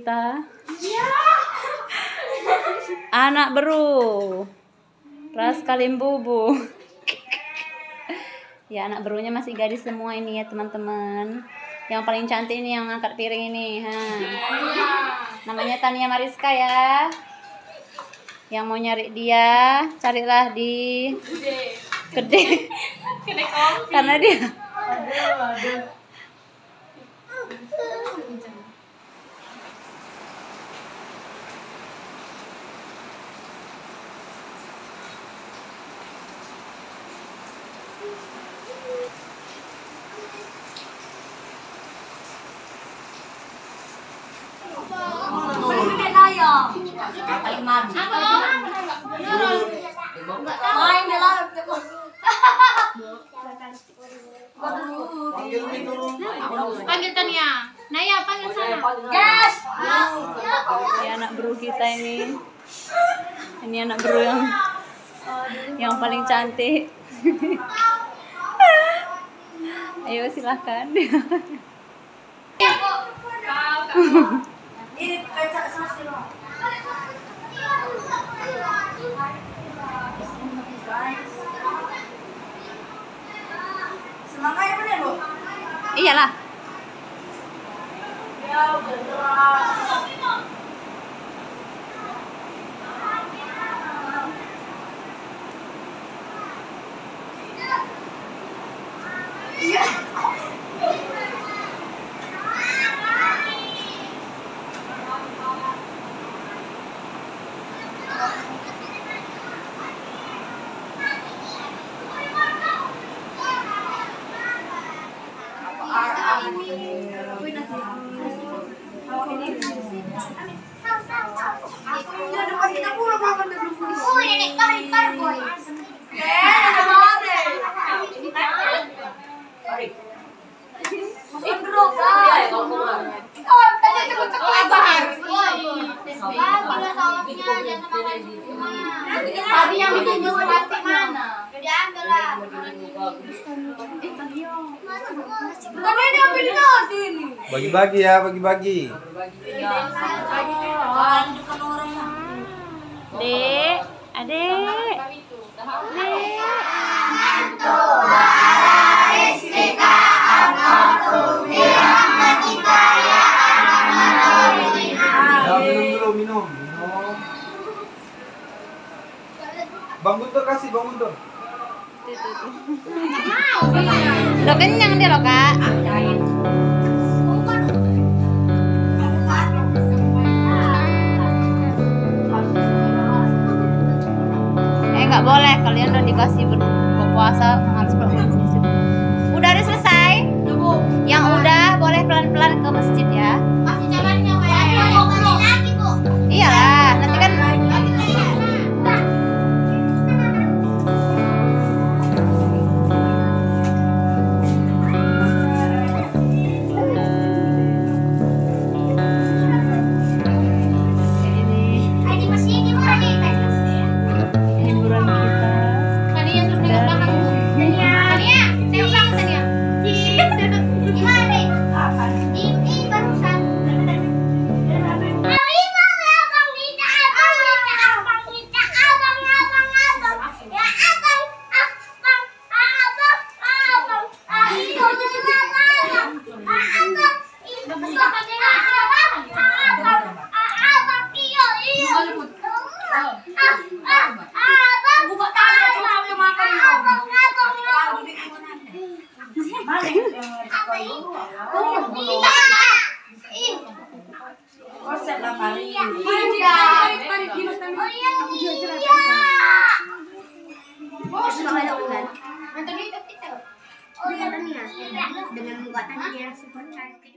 kita. Anak beru. Raska Limbubu. Ya, anak berunya masih gadis semua ini ya, teman-teman. Yang paling cantik ini yang angkat piring ini. Namanya Tania Mariska ya. Yang mau nyari dia, carilah di Gede. Karena dia panggil Tania. Naya, panggil sana. Yes. Ini anak beru kita ini. Ini anak beru yang paling cantik. Ayo silahkan. Semangkanya bener, Bu? Iyalah. Ya, udah keras. Iya. Tapi yang ditunggu plastik mana? Diambil lah. Bagi-bagi ya, bagi-bagi. Dek, adek. Ya, minum dulu, minum. Bang Guntur kasih, Bang Guntur. Lo kenyang dia lo, Kak. Nggak boleh, kalian udah dikasih berpuasa harus berpuasa. Udah selesai? Yang udah boleh pelan-pelan ke masjid ya. Masih jalannya kayak lagi, Bu. Iyalah, nanti kan dengan muka tadi dia super cantik.